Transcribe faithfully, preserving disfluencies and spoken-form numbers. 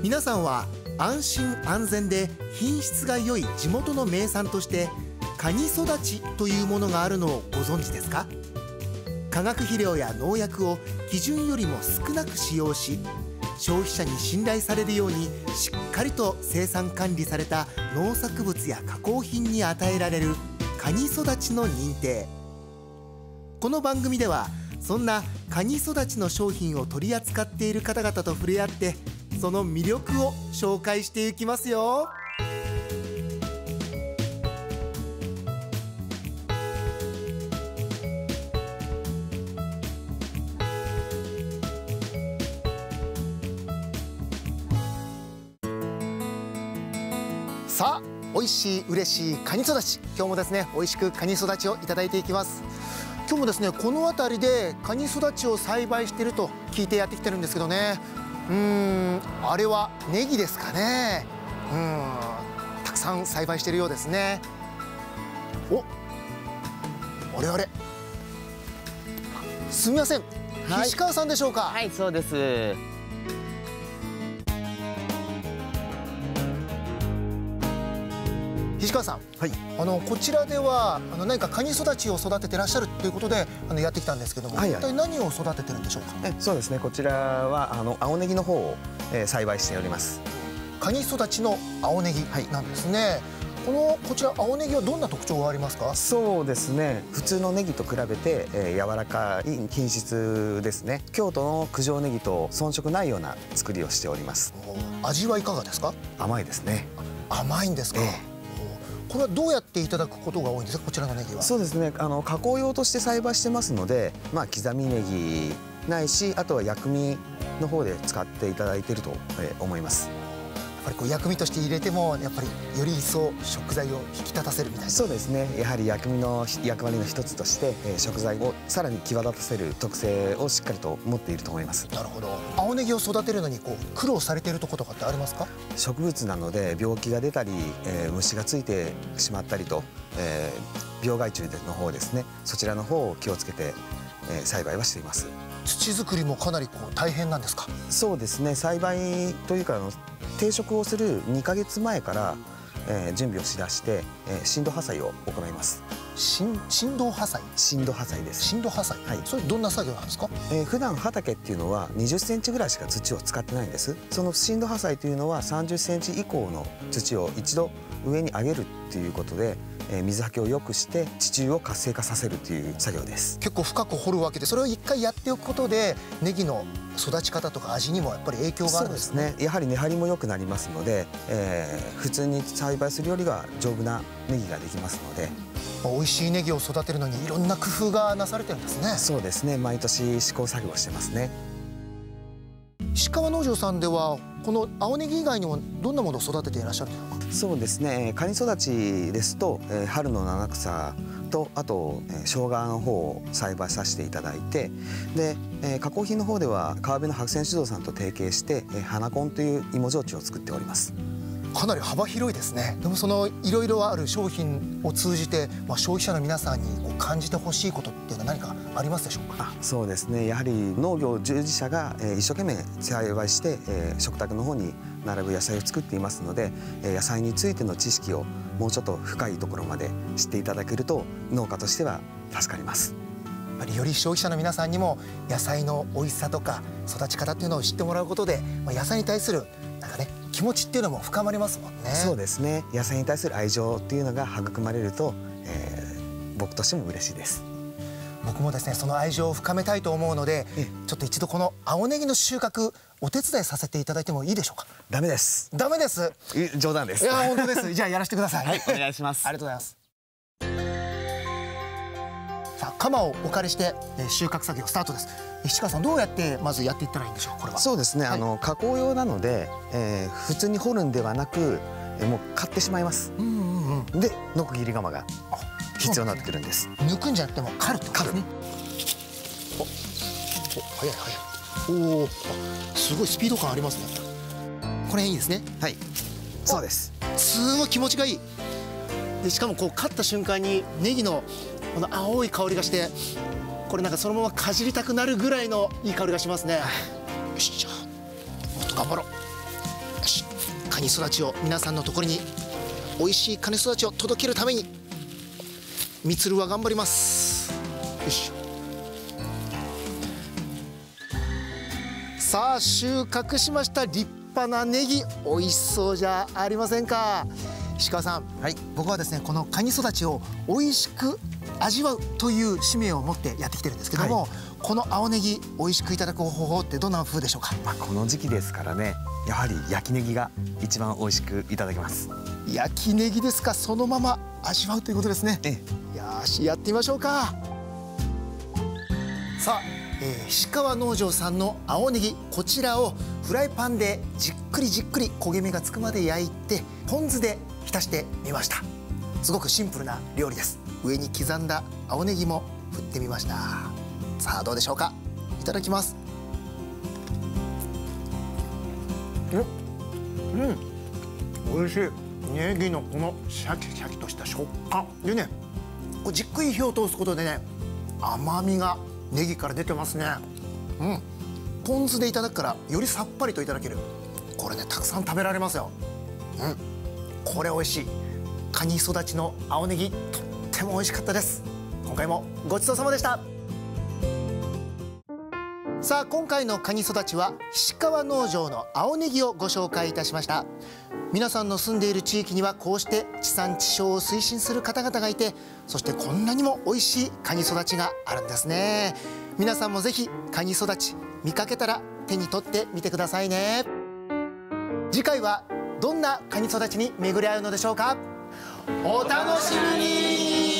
皆さんは安心安全で品質が良い地元の名産としてカニ育ちというものがあるのをご存知ですか？化学肥料や農薬を基準よりも少なく使用し、消費者に信頼されるようにしっかりと生産管理された農作物や加工品に与えられるカニ育ちの認定。この番組ではそんなカニ育ちの商品を取り扱っている方々と触れ合って、その魅力を紹介していきますよ。さあ、美味しい嬉しいカニ育ち、今日もですね美味しくカニ育ちをいただいていきます。今日もですねこの辺りでカニ育ちを栽培していると聞いてやってきてるんですけどね、うーんあれはネギですかね。うーんたくさん栽培しているようですね。おあれあれ、すみません、はい、菱川さんでしょうか？ はい、そうです。 菱川さん、はい、あのこちらではあの何かカニ育ちを育ててらっしゃるということであのやってきたんですけども、はいはい、一体何を育ててるんでしょうか？ えそうですね、こちらはあの青ネギの方を、えー、栽培しております。 カニ育ちの青ネギなんですね。はい、このこちら青ネギはどんな特徴がありますか？ そうですね、普通のネギと比べて、えー、柔らかい品質ですね。京都の九条ネギと遜色ないような作りをしております。 味はいかがですか？ 甘いですね。 甘いんですか？えーこれはどうやっていただくことが多いんですか、こちらのネギは？そうですね、 あの加工用として栽培してますので、まあ、刻みネギないし、あとは薬味の方で使っていただいていると思います。 やっぱりこう薬味として入れてもやっぱりより一層食材を引き立たせるみたいな。 そうですね、やはり薬味の役割の一つとして、えー、食材をさらに際立たせる特性をしっかりと持っていると思います。 なるほど。青ネギを育てるのにこう苦労されているところとかってありますか？ 植物なので病気が出たり、えー、虫がついてしまったりと、えー、病害虫の方ですね、そちらの方を気をつけて、えー、栽培はしています。 土作りもかなりこう大変なんですか？ そうですね、栽培というかあの定植をするにかげつまえから、えー、準備をしだして、えー、振動破砕を行います。 振動破砕？ 振動破砕です。 振動破砕、はい、それどんな作業なんですか？ えー、普段畑っていうのはにじゅっセンチぐらいしか土を使ってないんです。その振動破砕というのはさんじゅっセンチ以降の土を一度上に上げるっていうことで、えー、水はけを良くして地中を活性化させるという作業です。 結構深く掘るわけで、それを一回やっておくことでネギの育ち方とか味にもやっぱり影響があるんですね。 そうですね、やはり根張りも良くなりますので、えー、普通に栽培するよりは丈夫なネギができますので。 美味しいネギを育てるのにいろんな工夫がなされてるんですね。 そうですね、毎年試行錯誤してますね。 石川農場さんではこの青ネギ以外にもどんなものを育てていらっしゃるんですか？ そうですね、カニ育ちですと、えー、春の七草とあと、えー、生姜の方を栽培させていただいて、で、えー、加工品の方では川辺の白泉酒造さんと提携して、えー、花コンという芋焼酎を作っております。 かなり幅広いですね。でもそのいろいろある商品を通じて、まあ、消費者の皆さんにこう感じてほしいことっていうのは何かありますでしょうか？ あ、そうですね、やはり農業従事者が、えー、一生懸命栽培して、えー、食卓の方に並ぶ野菜を作っていますので、えー、野菜についての知識をもうちょっと深いところまで知っていただけると農家としては助かります。 やっぱりより消費者の皆さんにも野菜の美味しさとか育ち方っていうのを知ってもらうことで、まあ、野菜に対するなんかね気持ちっていうのも深まりますもんね。 そうですね、野菜に対する愛情っていうのが育まれると、えー、僕としても嬉しいです。 僕もですねその愛情を深めたいと思うので、ちょっと一度この青ネギの収穫お手伝いさせていただいてもいいでしょうか？ ダメです。 ダメです。 冗談です。 いや本当です。じゃあやらせてください。 はい、お願いします。 ありがとうございます。さあ鎌をお借りして収穫作業スタートです。石川さん、どうやってまずやっていったらいいんでしょう？これはそうですね、はい、あの加工用なので、えー、普通に掘るんではなく、えー、もう買ってしまいます。うんうんうん、でノコギリ鎌が必要になってくるんです。 抜くんじゃなくても刈るってことですね。おお早い早い。おおすごいスピード感ありますね。これいいですね。 はい、そうです。 すごい気持ちがいい。でしかもこう刈った瞬間にネギのこの青い香りがして、これなんかそのままかじりたくなるぐらいのいい香りがしますね。よし、じゃあもっと頑張ろう。 カニ育ちを皆さんのところに美味しいカニ育ちを届けるためにみつるは頑張ります。よいしょ。さあ収穫しました立派なネギ、美味しそうじゃありませんか。石川さん、はい、僕はですねこのカニ育ちを美味しく味わうという使命を持ってやってきてるんですけども、はい、この青ネギ美味しくいただく方法ってどんな風でしょうか。 まあこの時期ですからね、やはり焼きネギが一番美味しくいただけます。 焼きネギですか。そのまま味わうということですね。ええ、よしやってみましょうか。さあ、えー、石川農場さんの青ネギ、こちらをフライパンでじっくりじっくり焦げ目がつくまで焼いてポン酢で浸してみました。すごくシンプルな料理です。上に刻んだ青ネギも振ってみました。さあどうでしょうか。いただきます。うん、うん、美味しい。ネギのこのシャキシャキとした食感でね、こうじっくり火を通すことでね、甘みがネギから出てますね。うん、ポン酢でいただくからよりさっぱりといただける。これねたくさん食べられますよ。うん、これ美味しい。カニ育ちの青ネギとっても美味しかったです。今回もごちそうさまでした。さあ今回のカニ育ちは石川農場の青ネギをご紹介いたしました。皆さんの住んでいる地域にはこうして地産地消を推進する方々がいて、そしてこんなにも美味しいカニ育ちがあるんですね。皆さんもぜひカニ育ち見かけたら手に取ってみてくださいね。次回はどんなカニ育ちに巡り合うのでしょうか。お楽しみに。